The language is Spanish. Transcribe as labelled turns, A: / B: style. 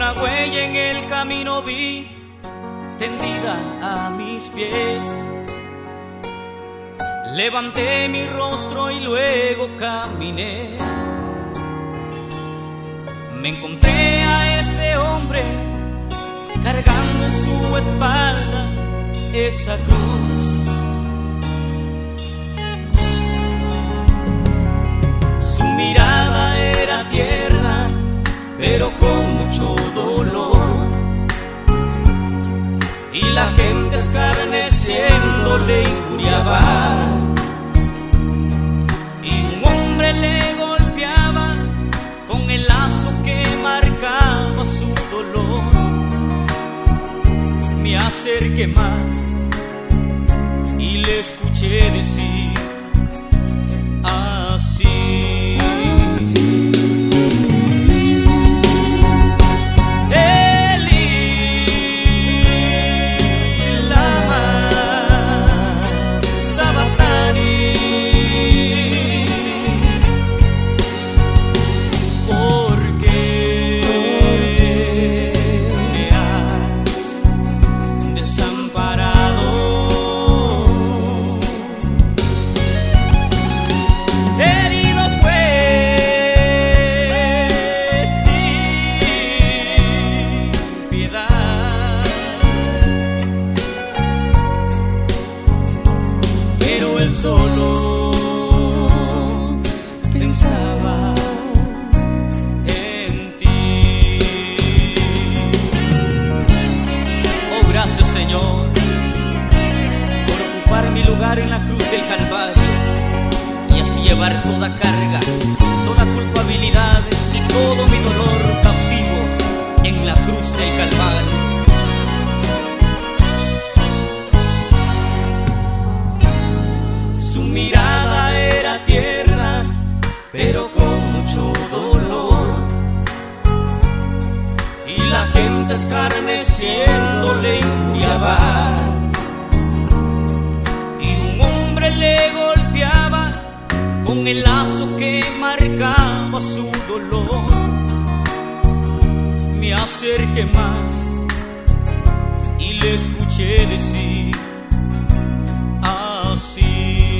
A: una huella en el camino vi, tendida a mis pies. Levanté mi rostro y luego caminé. Me encontré a ese hombre cargando en su espalda esa cruz. Su mirada era tierna, pero con mucho dolor, y la gente escarneciendo le injuriaba, y un hombre le golpeaba con el lazo que marcaba su dolor. Me acerqué más y le escuché decir así: pero él solo pensaba en ti. Oh, gracias, Señor, por ocupar mi lugar en la cruz del Calvario y así llevar toda carga, toda culpabilidad y todo mi dolor cautivo en la cruz del Calvario. Su mirada era tierna, pero con mucho dolor, y la gente escarneciendo le injuriaba, y un hombre le golpeaba con el lazo que marcaba su dolor. Me acerqué más y le escuché decir así: